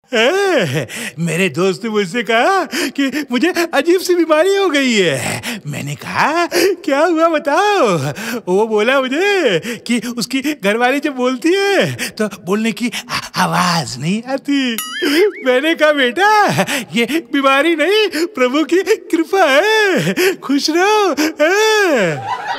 मेरे दोस्त ने मुझसे कहा कि मुझे अजीब सी बीमारी हो गई है। मैंने कहा क्या हुआ बताओ। वो बोला मुझे कि उसकी घरवाली जब बोलती है तो बोलने की आवाज नहीं आती। मैंने कहा बेटा ये बीमारी नहीं प्रभु की कृपा है, खुश रहो।